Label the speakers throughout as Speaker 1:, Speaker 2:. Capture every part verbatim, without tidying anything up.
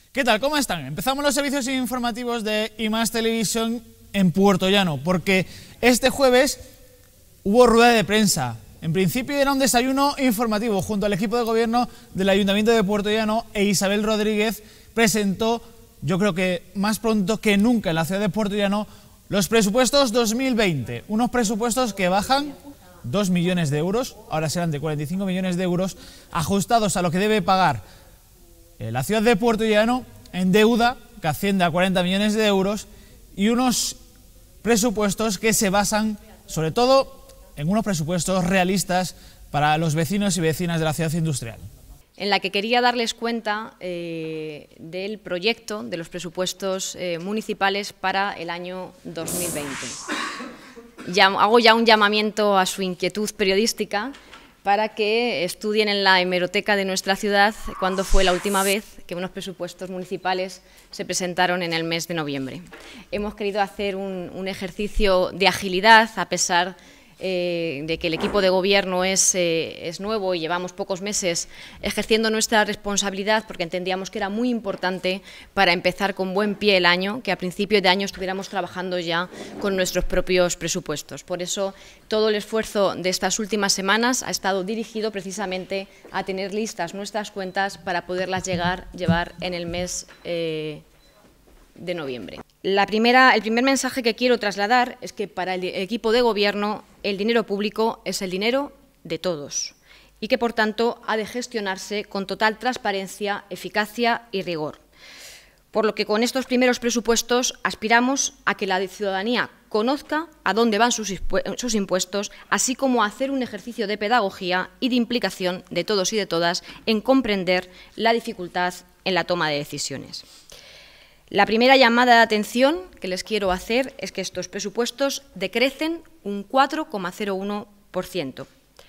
Speaker 1: ¿Qué tal? ¿Cómo están? Empezamos los servicios informativos de I más Televisión en Puerto Llano, porque este jueves hubo rueda de prensa. En principio era un desayuno informativo junto al equipo de gobierno del Ayuntamiento de Puerto Llano, e Isabel Rodríguez presentó, yo creo que más pronto que nunca en la ciudad de Puerto Llano, los presupuestos dos mil veinte, unos presupuestos que bajan dos millones de euros, ahora serán de cuarenta y cinco millones de euros, ajustados a lo que debe pagar la ciudad de Puerto Llano en deuda, que asciende a cuarenta millones de euros, y unos presupuestos que se basan, sobre todo, en unos presupuestos realistas para los vecinos y vecinas de la ciudad industrial.
Speaker 2: En la que quería darles cuenta eh, del proyecto de los presupuestos eh, municipales para el año dos mil veinte. Ya, hago ya un llamamiento a su inquietud periodística para que estudien en la hemeroteca de nuestra ciudad cuándo fue la última vez que unos presupuestos municipales se presentaron en el mes de noviembre. Hemos querido hacer un, un ejercicio de agilidad, a pesar Eh, de que el equipo de gobierno es, eh, es nuevo y llevamos pocos meses ejerciendo nuestra responsabilidad, porque entendíamos que era muy importante para empezar con buen pie el año, que a principio de año estuviéramos trabajando ya con nuestros propios presupuestos. Por eso todo el esfuerzo de estas últimas semanas ha estado dirigido precisamente a tener listas nuestras cuentas para poderlas llegar, llevar en el mes eh, de noviembre. La primera, el primer mensaje que quiero trasladar es que para el equipo de gobierno el dinero público es el dinero de todos y que, por tanto, ha de gestionarse con total transparencia, eficacia y rigor. Por lo que con estos primeros presupuestos aspiramos a que la ciudadanía conozca a dónde van sus, sus impuestos, así como a hacer un ejercicio de pedagogía y de implicación de todos y de todas en comprender la dificultad en la toma de decisiones. La primera llamada de atención que les quiero hacer es que estos presupuestos decrecen un cuatro coma cero uno por ciento.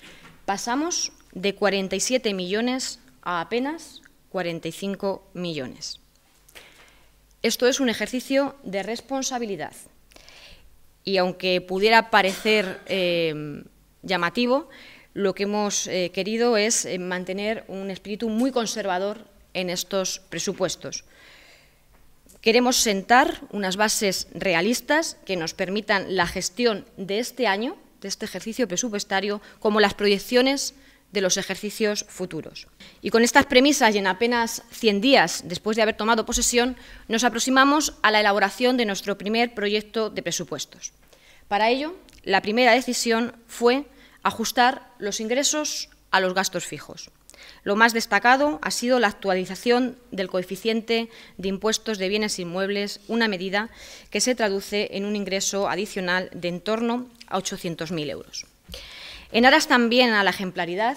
Speaker 2: Pasamos de cuarenta y siete millones a apenas cuarenta y cinco millones. Esto es un ejercicio de responsabilidad y, aunque pudiera parecer eh, llamativo, lo que hemos eh, querido es eh, mantener un espíritu muy conservador en estos presupuestos. Queremos sentar unas bases realistas que nos permitan la gestión de este año, de este ejercicio presupuestario, como las proyecciones de los ejercicios futuros. Y con estas premisas, y en apenas cien días después de haber tomado posesión, nos aproximamos a la elaboración de nuestro primer proyecto de presupuestos. Para ello, la primera decisión fue ajustar los ingresos a los gastos fijos. Lo más destacado ha sido la actualización del coeficiente de impuestos de bienes inmuebles, una medida que se traduce en un ingreso adicional de en torno a ochocientos mil euros. En aras también a la ejemplaridad,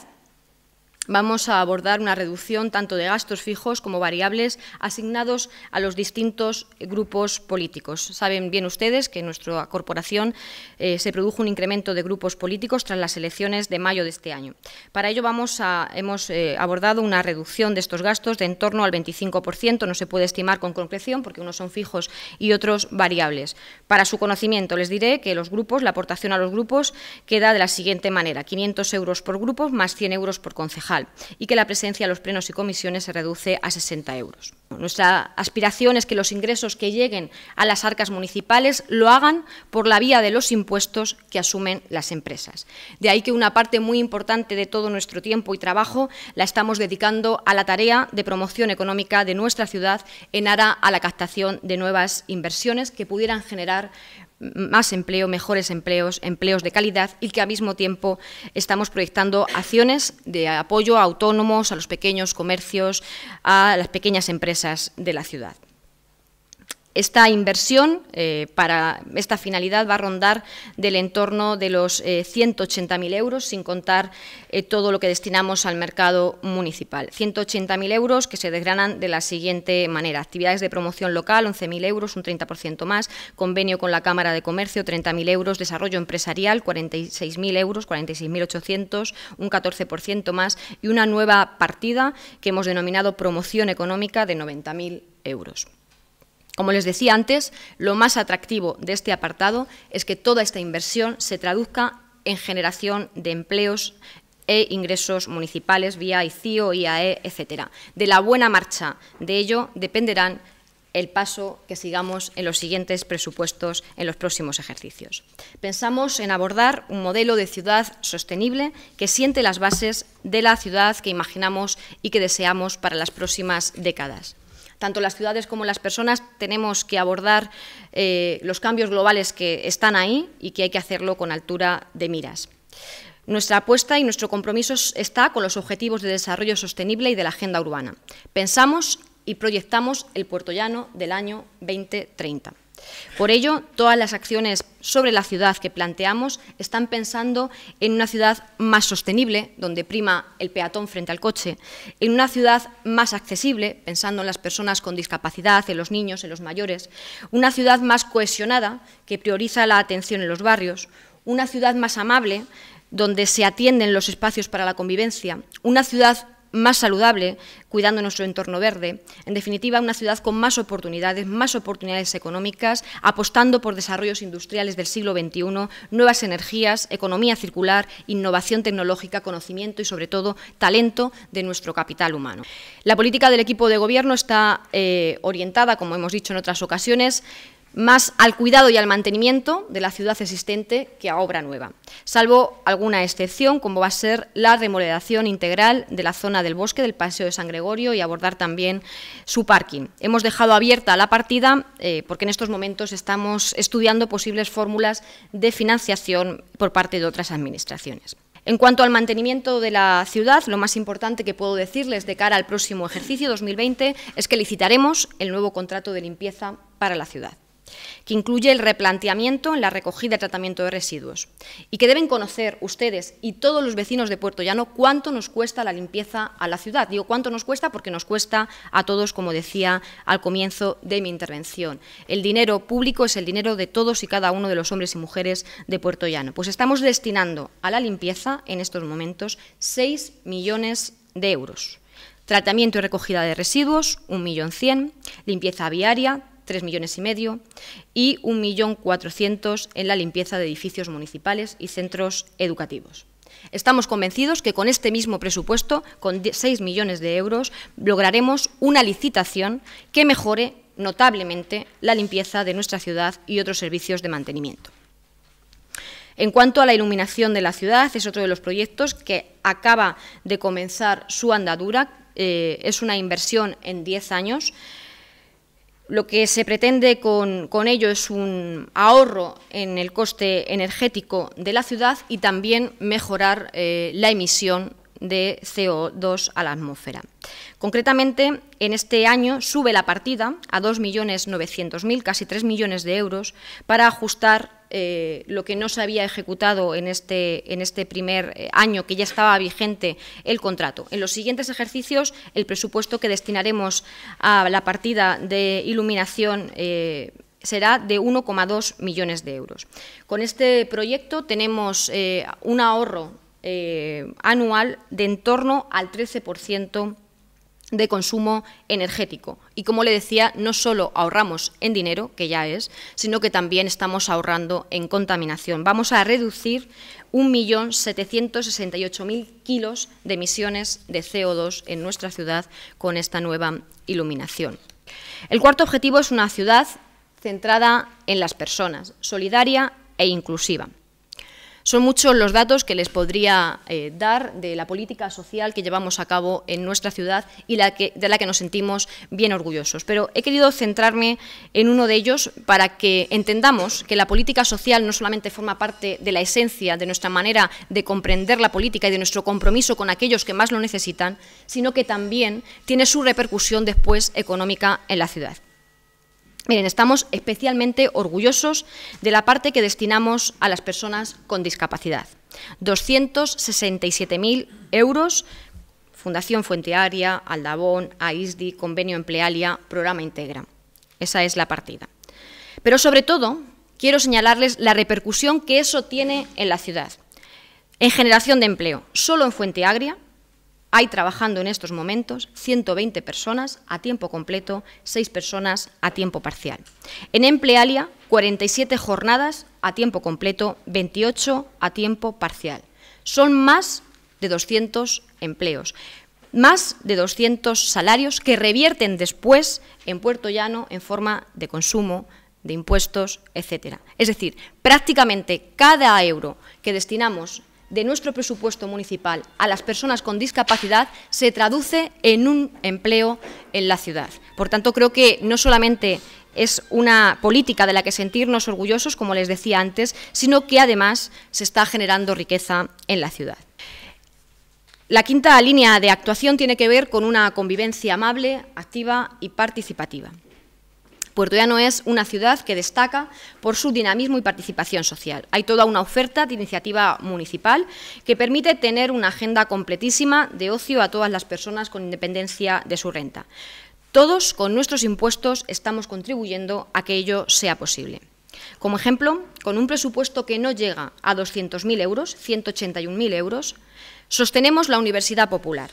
Speaker 2: vamos a abordar una reducción tanto de gastos fijos como variables asignados a los distintos grupos políticos. Saben bien ustedes que en nuestra corporación eh, se produjo un incremento de grupos políticos tras las elecciones de mayo de este año. Para ello vamos a, hemos eh, abordado una reducción de estos gastos de en torno al veinticinco por ciento, no se puede estimar con concreción porque unos son fijos y otros variables. Para su conocimiento les diré que los grupos, la aportación a los grupos queda de la siguiente manera: quinientos euros por grupo más cien euros por concejal, y que la presencia en los plenos y comisiones se reduce a sesenta euros. Nuestra aspiración es que los ingresos que lleguen a las arcas municipales lo hagan por la vía de los impuestos que asumen las empresas. De ahí que una parte muy importante de todo nuestro tiempo y trabajo la estamos dedicando a la tarea de promoción económica de nuestra ciudad en aras a la captación de nuevas inversiones que pudieran generar más empleo, mejores empleos, empleos de calidad, y que al mismo tiempo estamos proyectando acciones de apoyo a autónomos, a los pequeños comercios, a las pequeñas empresas de la ciudad. Esta inversión eh, para esta finalidad va a rondar del entorno de los eh, ciento ochenta mil euros, sin contar eh, todo lo que destinamos al mercado municipal. ciento ochenta mil euros que se desgranan de la siguiente manera: actividades de promoción local, once mil euros, un treinta por ciento más, convenio con la Cámara de Comercio, treinta mil euros, desarrollo empresarial, cuarenta y seis mil euros, cuarenta y seis mil ochocientos, un catorce por ciento más, y una nueva partida que hemos denominado promoción económica de noventa mil euros. Como les decía antes, lo más atractivo de este apartado es que toda esta inversión se traduzca en generación de empleos e ingresos municipales vía I C I O, I A E, etcétera. De la buena marcha de ello dependerán el paso que sigamos en los siguientes presupuestos en los próximos ejercicios. Pensamos en abordar un modelo de ciudad sostenible que siente las bases de la ciudad que imaginamos y que deseamos para las próximas décadas. Tanto las ciudades como las personas tenemos que abordar eh, los cambios globales que están ahí y que hay que hacerlo con altura de miras. Nuestra apuesta y nuestro compromiso está con los Objetivos de Desarrollo Sostenible y de la Agenda Urbana. Pensamos y proyectamos el puertollano del año dos mil treinta. Por ello, todas las acciones sobre la ciudad que planteamos están pensando en una ciudad más sostenible, donde prima el peatón frente al coche, en una ciudad más accesible, pensando en las personas con discapacidad, en los niños, en los mayores, una ciudad más cohesionada, que prioriza la atención en los barrios, una ciudad más amable, donde se atienden los espacios para la convivencia, una ciudad más saludable, cuidando nuestro entorno verde, en definitiva, una ciudad con más oportunidades, más oportunidades económicas, apostando por desarrollos industriales del siglo veintiuno, nuevas energías, economía circular, innovación tecnológica, conocimiento y, sobre todo, talento de nuestro capital humano. La política del equipo de gobierno está eh, orientada, como hemos dicho en otras ocasiones, más al cuidado y al mantenimiento de la ciudad existente que a obra nueva, salvo alguna excepción, como va a ser la remodelación integral de la zona del bosque del Paseo de San Gregorio y abordar también su parking. Hemos dejado abierta la partida eh, porque en estos momentos estamos estudiando posibles fórmulas de financiación por parte de otras administraciones. En cuanto al mantenimiento de la ciudad, lo más importante que puedo decirles de cara al próximo ejercicio dos mil veinte es que licitaremos el nuevo contrato de limpieza para la ciudad, que incluye el replanteamiento en la recogida y tratamiento de residuos, y que deben conocer ustedes y todos los vecinos de Puertollano cuánto nos cuesta la limpieza a la ciudad. Digo cuánto nos cuesta porque nos cuesta a todos, como decía al comienzo de mi intervención. El dinero público es el dinero de todos y cada uno de los hombres y mujeres de Puertollano. Pues estamos destinando a la limpieza en estos momentos seis millones de euros. Tratamiento y recogida de residuos, un millón cien, limpieza viaria, tres millones y medio, y un millón cuatrocientos en la limpieza de edificios municipales y centros educativos. Estamos convencidos que con este mismo presupuesto, con seis millones de euros, lograremos una licitación que mejore notablemente la limpieza de nuestra ciudad y otros servicios de mantenimiento. En cuanto a la iluminación de la ciudad, es otro de los proyectos que acaba de comenzar su andadura. Eh, es una inversión en diez años. Lo que se pretende con, con ello es un ahorro en el coste energético de la ciudad y también mejorar eh, la emisión de C O dos a la atmósfera. Concretamente, en este año sube la partida a dos millones novecientos mil, casi tres millones de euros, para ajustar eh, lo que no se había ejecutado en este, en este primer año que ya estaba vigente el contrato. En los siguientes ejercicios, el presupuesto que destinaremos a la partida de iluminación eh, será de uno coma dos millones de euros. Con este proyecto tenemos eh, un ahorro eh, anual de en torno al trece por ciento de consumo energético. Y, como le decía, no solo ahorramos en dinero, que ya es, sino que también estamos ahorrando en contaminación. Vamos a reducir un millón setecientos sesenta y ocho mil kilos de emisiones de C O dos en nuestra ciudad con esta nueva iluminación. El cuarto objetivo es una ciudad centrada en las personas, solidaria e inclusiva. Son muchos los datos que les podría eh, dar de la política social que llevamos a cabo en nuestra ciudad y la que, de la que nos sentimos bien orgullosos. Pero he querido centrarme en uno de ellos para que entendamos que la política social no solamente forma parte de la esencia de nuestra manera de comprender la política y de nuestro compromiso con aquellos que más lo necesitan, sino que también tiene su repercusión después económica en la ciudad. Miren, estamos especialmente orgullosos de la parte que destinamos a las personas con discapacidad. doscientos sesenta y siete mil euros, Fundación Fuentearia, Aldabón, AISDI, Convenio Emplealia, Programa Integra. Esa es la partida. Pero, sobre todo, quiero señalarles la repercusión que eso tiene en la ciudad. En generación de empleo, solo en Fuenteagria hay trabajando en estos momentos ciento veinte personas a tiempo completo, seis personas a tiempo parcial. En Emplealia, cuarenta y siete jornadas a tiempo completo, veintiocho a tiempo parcial. Son más de doscientos empleos, más de doscientos salarios que revierten después en Puerto Llano en forma de consumo, de impuestos, etcétera. Es decir, prácticamente cada euro que destinamos de nuestro presupuesto municipal a las personas con discapacidad se traduce en un empleo en la ciudad. Por tanto, creo que no solamente es una política de la que sentirnos orgullosos, como les decía antes, sino que además se está generando riqueza en la ciudad. La quinta línea de actuación tiene que ver con una convivencia amable, activa y participativa. Puerto Llano es una ciudad que destaca por su dinamismo y participación social. Hay toda una oferta de iniciativa municipal que permite tener una agenda completísima de ocio a todas las personas con independencia de su renta. Todos, con nuestros impuestos, estamos contribuyendo a que ello sea posible. Como ejemplo, con un presupuesto que no llega a doscientos mil euros, ciento ochenta y un mil euros, sostenemos la Universidad Popular.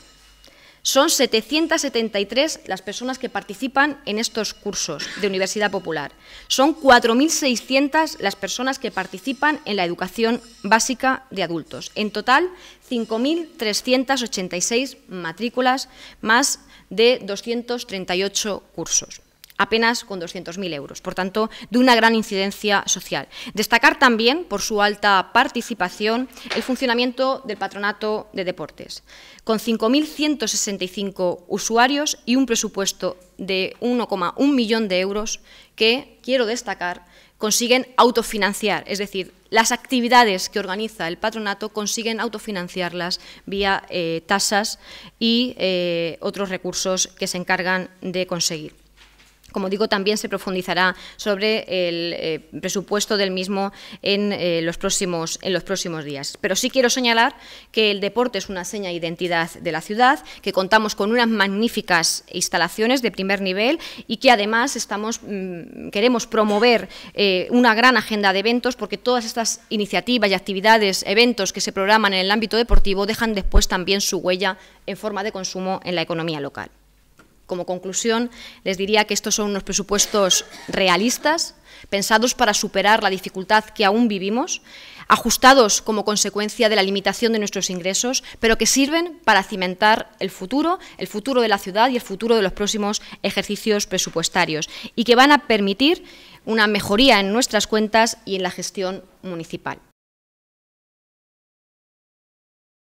Speaker 2: Son setecientas setenta y tres las personas que participan en estos cursos de Universidad Popular. Son cuatro mil seiscientas las personas que participan en la educación básica de adultos. En total, cinco mil trescientas ochenta y seis matrículas, más de doscientos treinta y ocho cursos, apenas con doscientos mil euros, por tanto, de una gran incidencia social. Destacar también, por su alta participación, el funcionamiento del Patronato de Deportes, con cinco mil ciento sesenta y cinco usuarios y un presupuesto de uno coma uno millón de euros que, quiero destacar, consiguen autofinanciar, es decir, las actividades que organiza el patronato consiguen autofinanciarlas vía eh, tasas y eh, otros recursos que se encargan de conseguir. Como digo, también se profundizará sobre el eh, presupuesto del mismo en, eh, los próximos, en los próximos días. Pero sí quiero señalar que el deporte es una seña de identidad de la ciudad, que contamos con unas magníficas instalaciones de primer nivel y que además estamos, mmm, queremos promover eh, una gran agenda de eventos, porque todas estas iniciativas y actividades, eventos que se programan en el ámbito deportivo dejan después también su huella en forma de consumo en la economía local. Como conclusión, les diría que estos son unos presupuestos realistas, pensados para superar la dificultad que aún vivimos, ajustados como consecuencia de la limitación de nuestros ingresos, pero que sirven para cimentar el futuro, el futuro de la ciudad y el futuro de los próximos ejercicios presupuestarios, y que van a permitir una mejoría en nuestras cuentas y en la gestión municipal.